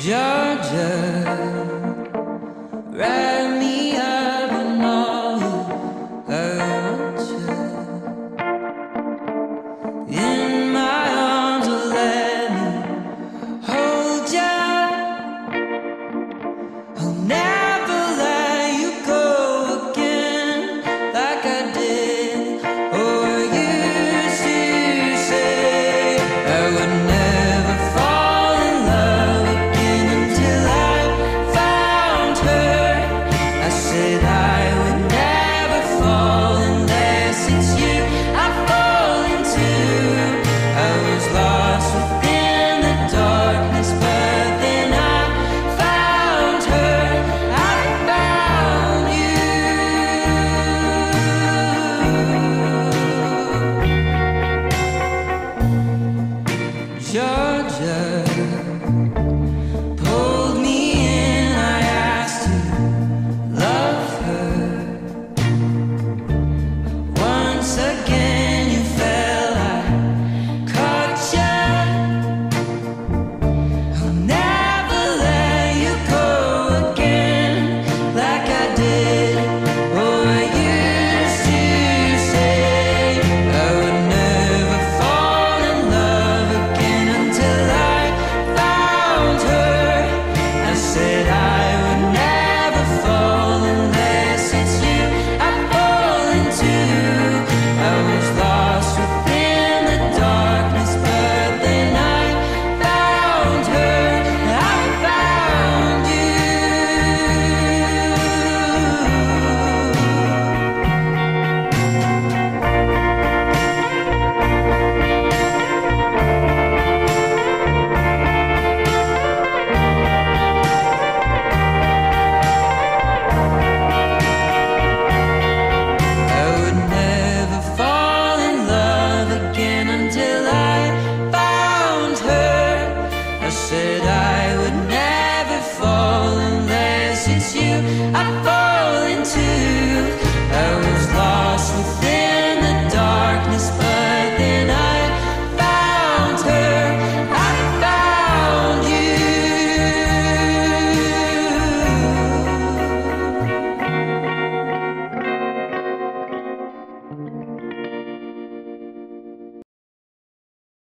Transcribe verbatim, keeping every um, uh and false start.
Georgia, wrap me up in all you hurt you. In my arms, or let me hold you. I'll never let you go again like I did or used to say. I would never fall in love again until I found her. I said I would never fall unless it's you I fall into. I was lost within the darkness, but then I found her. I found you. Georgia pulled me in, I asked to love her. Once again you fell, I caught ya. I'll never let you go again like I did or used to say. I would never fall in love again until I found her. I said I would never fall unless it's you I fall into. I was lost within the darkness, but then I found her. I found you. I would never fall in love again until I found her. I said I